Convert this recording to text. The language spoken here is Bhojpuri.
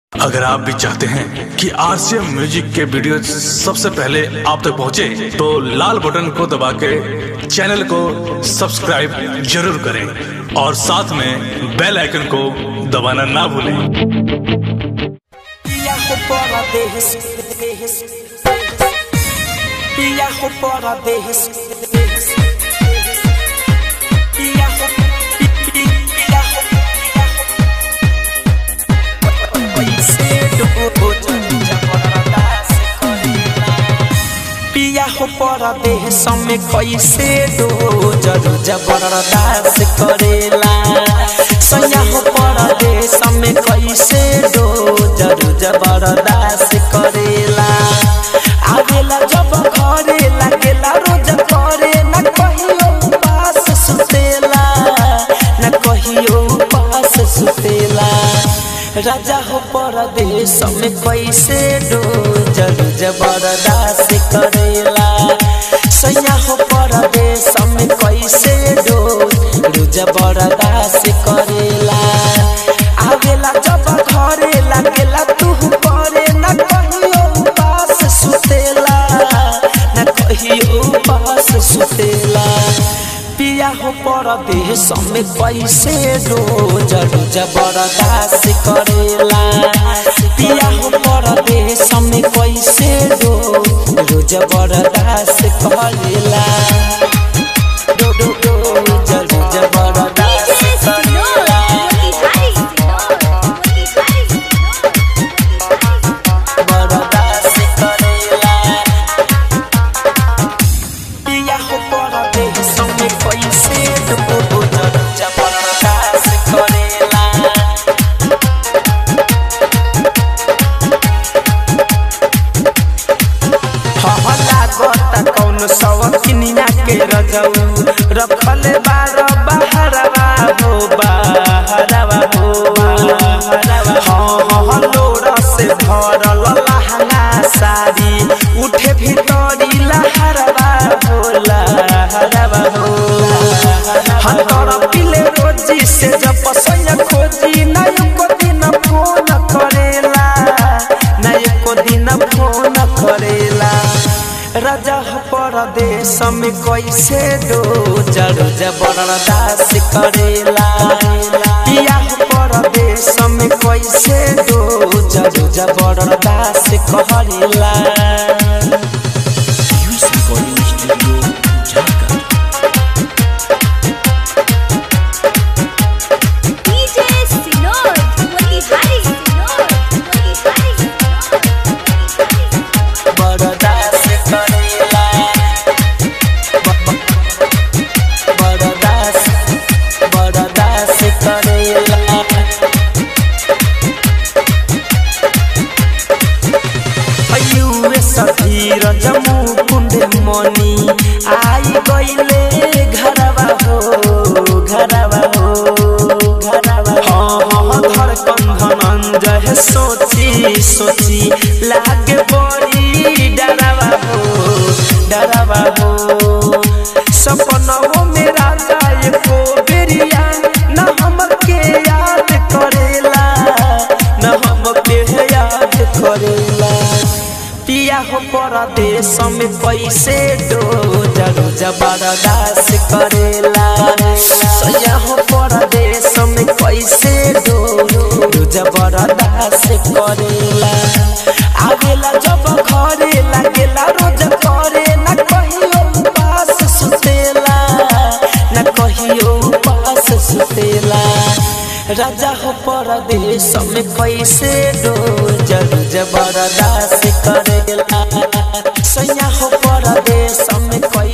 अगर आप भी चाहते हैं कि आरसीएम म्यूजिक के वीडियो सबसे पहले आप तक पहुंचे, तो लाल बटन को दबा के चैनल को सब्सक्राइब जरूर करें और साथ में बेल आइकन को दबाना ना भूलें। पिया हो परदेश में कैसे दो जरूर जबरदस्त करेला। सैया हो परदेश में कैसे दो जरूर जबरदस्त करेला। आवेला जब घरे लगेला रोज करे, न कहियो पास सुतेला, न कहियो पास सुतेला। राजा हो परदेश में कैसे दो जरूर जबरदस्त करेला। सैया हो परदेश में कैसे दो जबरदस्त करेला। आवेला जब घरे लगेला तू करे, न कहियो पास सुतेला, न कहियो पास सुतेला। पिया हो परदेश में कैसे दो जरूर जबरदस्त करेला। पिया हो परदेश में कैसे दो जबरदस्त करेला। दो दो दो जरूर जबरदस्त करेला। बरदास्त करेला। पिया हो परदेश में कैसे दो जरूर जबरदस्त करेला। कौन सवकिनिया के रजऊ रखल बार बहरवा हो, बहरवा हो। हाँ लोरा से भरल लहंगा साड़ी, उठे भीतरी लहरवा हो, लहरवा हो। हाँ तोरा पिले रोजी से जब पसैया खोजी, न एको दिन फोन करेला, न एको दिन फोन करेला। राजा हो परदेश में कैसे दो जरूर जबरदस्त करेला। पिया हो परदेश में कैसे दो जरूर जबरदस्त करेला। जमू कुंड मनी आई गईले घरवा हो, घरवा हो, घरवा। हाँ धड़कन धनंजय सोची सोची लागे बड़ी डरवा हो, डरवा हो। सपनों में राजा एको बेरिया न हमके याद करेला, न हमके याद करेला। पिया हो परदेश में कैसे दो जरूर जबरदस्त करेला। सैया हो परदेश में कैसे दो जबरदस्त करेला। आवेला जब घरे लगेला रोज करे, न कहियो पास सुतेला, न कहियो पास सुतेला। राजा हो परदेश में कैसे दो जरूर जबरदस्त करेला। सैया हो परदेश में